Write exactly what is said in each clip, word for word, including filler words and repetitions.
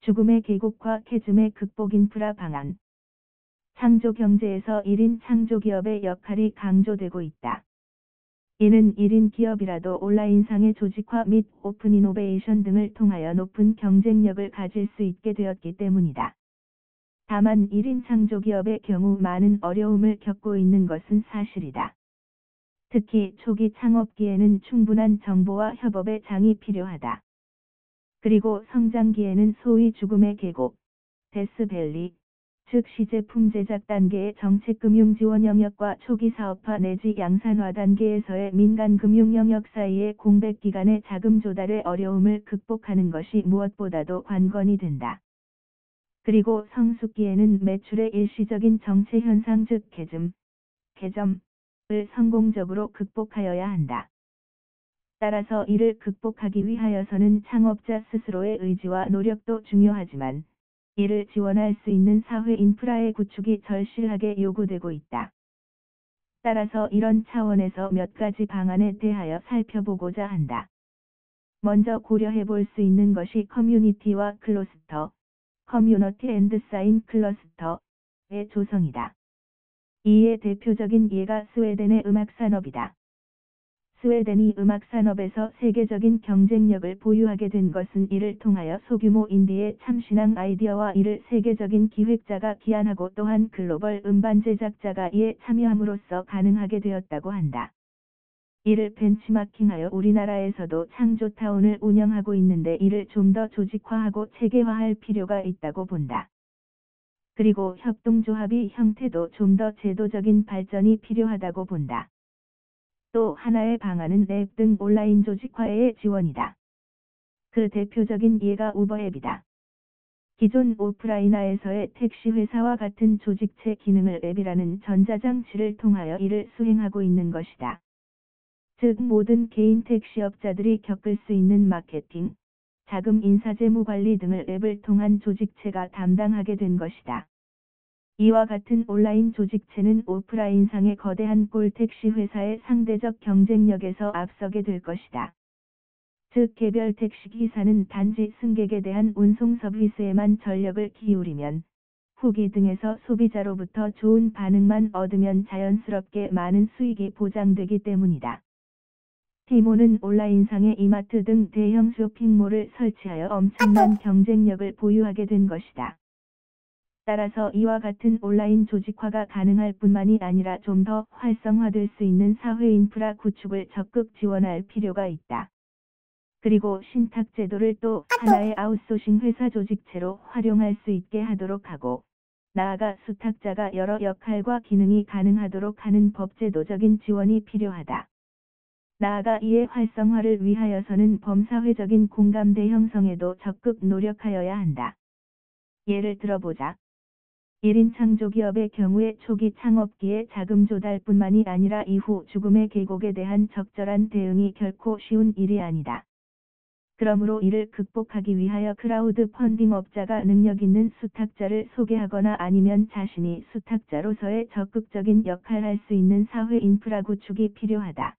죽음의 계곡과 캐즘의 극복 인프라 방안. 창조 경제에서 일 인 창조기업의 역할이 강조되고 있다. 이는 일 인 기업이라도 온라인상의 조직화 및 오픈 이노베이션 등을 통하여 높은 경쟁력을 가질 수 있게 되었기 때문이다. 다만 일 인 창조기업의 경우 많은 어려움을 겪고 있는 것은 사실이다. 특히 초기 창업기에는 충분한 정보와 협업의 장이 필요하다. 그리고 성장기에는 소위 죽음의 계곡, 데스밸리, 즉 시제품 제작 단계의 정책금융 지원 영역과 초기 사업화 내지 양산화 단계에서의 민간금융 영역 사이의 공백 기간의 자금 조달의 어려움을 극복하는 것이 무엇보다도 관건이 된다. 그리고 성숙기에는 매출의 일시적인 정체 현상 즉 캐즘, 캐점을 성공적으로 극복하여야 한다. 따라서 이를 극복하기 위하여서는 창업자 스스로의 의지와 노력도 중요하지만 이를 지원할 수 있는 사회 인프라의 구축이 절실하게 요구되고 있다. 따라서 이런 차원에서 몇 가지 방안에 대하여 살펴보고자 한다. 먼저 고려해 볼 수 있는 것이 커뮤니티와 클러스터, 커뮤니티 앤드 사인 클러스터의 조성이다. 이의 대표적인 예가 스웨덴의 음악 산업이다. 스웨덴이 음악 산업에서 세계적인 경쟁력을 보유하게 된 것은 이를 통하여 소규모 인디의 참신한 아이디어와 이를 세계적인 기획자가 기안하고 또한 글로벌 음반 제작자가 이에 참여함으로써 가능하게 되었다고 한다. 이를 벤치마킹하여 우리나라에서도 창조타운을 운영하고 있는데 이를 좀 더 조직화하고 체계화할 필요가 있다고 본다. 그리고 협동조합의 형태도 좀 더 제도적인 발전이 필요하다고 본다. 또 하나의 방안은 앱 등 온라인 조직화의 지원이다. 그 대표적인 예가 우버앱이다. 기존 오프라인화에서의 택시회사와 같은 조직체 기능을 앱이라는 전자장치를 통하여 이를 수행하고 있는 것이다. 즉 모든 개인 택시업자들이 겪을 수 있는 마케팅, 자금 인사재무 관리 등을 앱을 통한 조직체가 담당하게 된 것이다. 이와 같은 온라인 조직체는 오프라인상의 거대한 꼴택시 회사의 상대적 경쟁력에서 앞서게 될 것이다. 즉 개별 택시 기사는 단지 승객에 대한 운송 서비스에만 전력을 기울이면 후기 등에서 소비자로부터 좋은 반응만 얻으면 자연스럽게 많은 수익이 보장되기 때문이다. 티모는 온라인상의 이마트 등 대형 쇼핑몰을 설치하여 엄청난 경쟁력을 보유하게 된 것이다. 따라서 이와 같은 온라인 조직화가 가능할 뿐만이 아니라 좀 더 활성화될 수 있는 사회 인프라 구축을 적극 지원할 필요가 있다. 그리고 신탁 제도를 또 하나의 아웃소싱 회사 조직체로 활용할 수 있게 하도록 하고, 나아가 수탁자가 여러 역할과 기능이 가능하도록 하는 법제도적인 지원이 필요하다. 나아가 이의 활성화를 위하여서는 범사회적인 공감대 형성에도 적극 노력하여야 한다. 예를 들어보자. 일 인 창조기업의 경우에 초기 창업기의 자금 조달뿐만이 아니라 이후 죽음의 계곡에 대한 적절한 대응이 결코 쉬운 일이 아니다. 그러므로 이를 극복하기 위하여 크라우드 펀딩 업자가 능력 있는 수탁자를 소개하거나 아니면 자신이 수탁자로서의 적극적인 역할을 할 수 있는 사회 인프라 구축이 필요하다.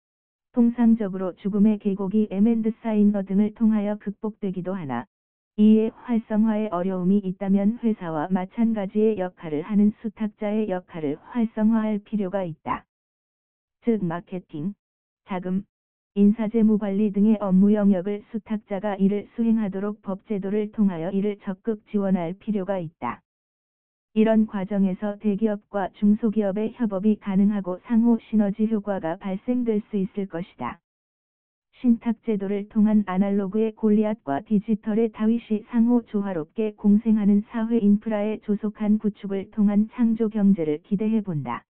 통상적으로 죽음의 계곡이 엠 앤드 사이너 등을 통하여 극복되기도 하나, 이의 활성화에 어려움이 있다면 회사와 마찬가지의 역할을 하는 수탁자의 역할을 활성화할 필요가 있다. 즉 마케팅, 자금, 인사재무 관리 등의 업무 영역을 수탁자가 이를 수행하도록 법제도를 통하여 이를 적극 지원할 필요가 있다. 이런 과정에서 대기업과 중소기업의 협업이 가능하고 상호 시너지 효과가 발생될 수 있을 것이다. 신탁 제도를 통한 아날로그의 골리앗과 디지털의 다윗이 상호 조화롭게 공생하는 사회 인프라의 조속한 구축을 통한 창조 경제를 기대해 본다.